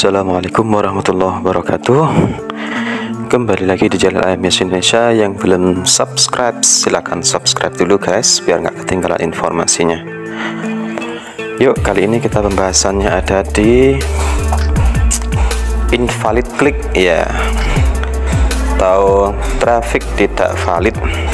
Assalamualaikum warahmatullahi wabarakatuh. Kembali lagi di Channel AMS Indonesia. Yang belum subscribe silahkan subscribe dulu guys, biar nggak ketinggalan informasinya. Yuk, kali ini kita pembahasannya ada di invalid click ya, atau traffic tidak valid.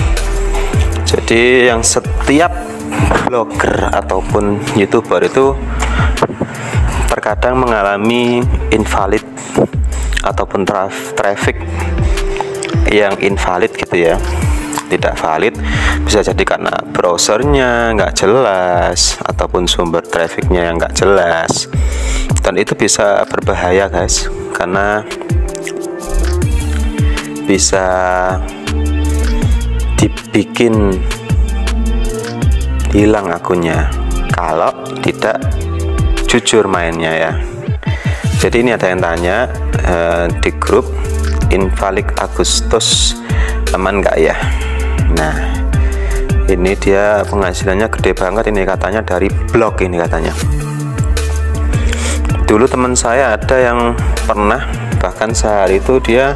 Jadi yang setiap blogger ataupun YouTuber itu terkadang mengalami invalid ataupun traffic yang invalid gitu ya, tidak valid. Bisa jadi karena browsernya nggak jelas ataupun sumber trafficnya yang nggak jelas, dan itu bisa berbahaya guys, karena bisa dibikin hilang akunnya kalau tidak jujur mainnya ya. Jadi ini ada yang tanya di grup, invalid Agustus aman nggak ya? Nah, ini dia penghasilannya gede banget ini katanya, dari blog ini katanya. Dulu teman saya ada yang pernah, bahkan sehari itu dia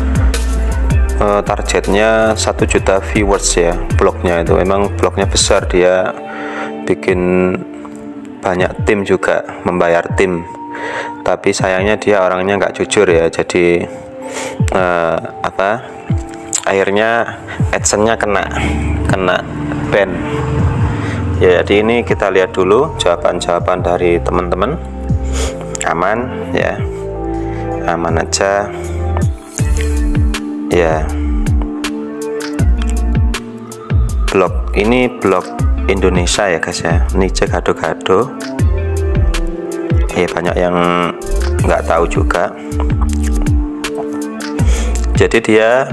targetnya 1 juta viewers ya, blognya itu memang blognya besar, dia bikin banyak tim juga, membayar tim, tapi sayangnya dia orangnya nggak jujur ya. Jadi akhirnya AdSense-nya kena ban ya. Jadi ini kita lihat dulu jawaban dari teman-teman. Aman ya, aman aja ya. Blog ini blog Indonesia ya guys ya, Nice Gado-Gado ya, banyak yang nggak tahu juga. Jadi dia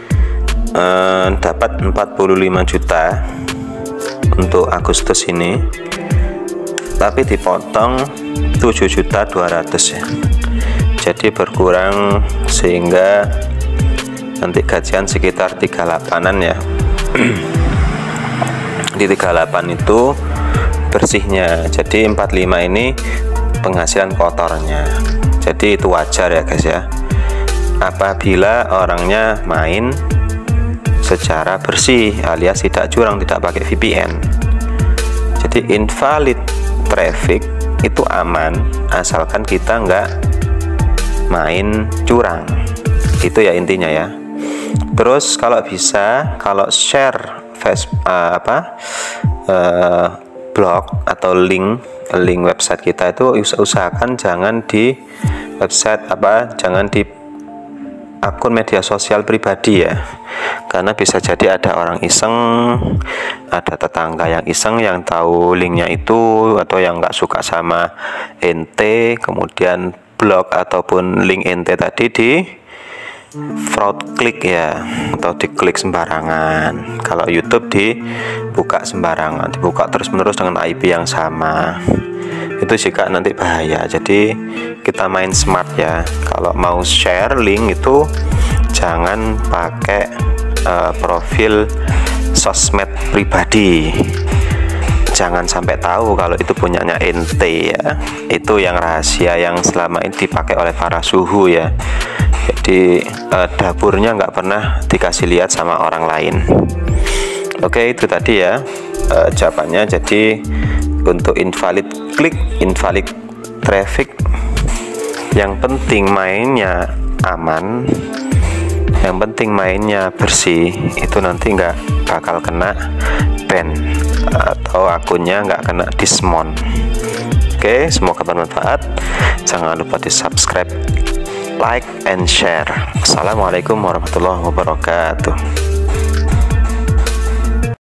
dapat 45 juta untuk Agustus ini, tapi dipotong 7.200.000 ya, jadi berkurang sehingga nanti gajian sekitar 38an ya. Di 38 itu bersihnya, jadi 45 ini penghasilan kotornya. Jadi itu wajar ya guys ya, apabila orangnya main secara bersih alias tidak curang, tidak pakai VPN. Jadi invalid traffic itu aman asalkan kita nggak main curang, itu ya intinya ya. Terus kalau bisa, kalau share blog atau link website kita itu usahakan jangan di website jangan di akun media sosial pribadi ya, karena bisa jadi ada orang iseng, ada tetangga yang iseng yang tahu linknya itu, atau yang nggak suka sama ente, kemudian blog ataupun link ente tadi di fraud klik ya, atau diklik sembarangan. Kalau YouTube dibuka sembarangan, dibuka terus menerus dengan IP yang sama, itu juga nanti bahaya. Jadi kita main smart ya, kalau mau share link itu jangan pakai profil sosmed pribadi, jangan sampai tahu kalau itu punyanya ente ya. Itu yang rahasia yang selama ini dipakai oleh para suhu ya. Jadi dapurnya nggak pernah dikasih lihat sama orang lain. Oke, itu tadi ya jawabannya. Jadi untuk invalid click, invalid traffic, yang penting mainnya aman, yang penting mainnya bersih, itu nanti nggak bakal kena ban atau akunnya nggak kena dismount. Oke, semoga bermanfaat. Jangan lupa di subscribe, like and share. Assalamualaikum warahmatullahi wabarakatuh.